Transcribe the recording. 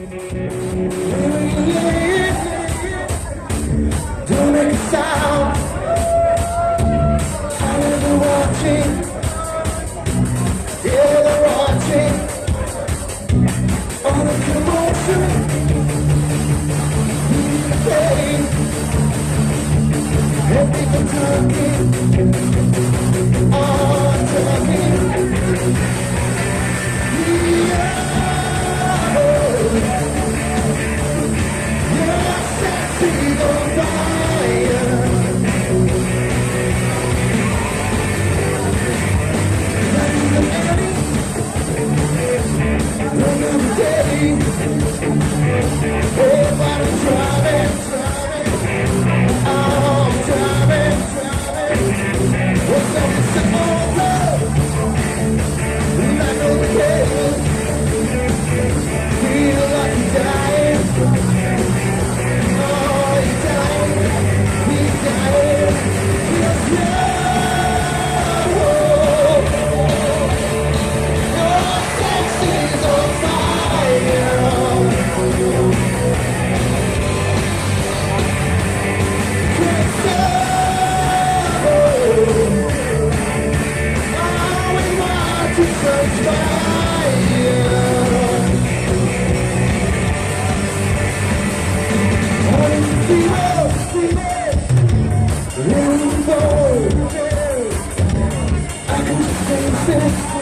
Don't make a sound. I know they're watching. Yeah, they're watching. All the commotion, the pain, and people talking, all talking. I can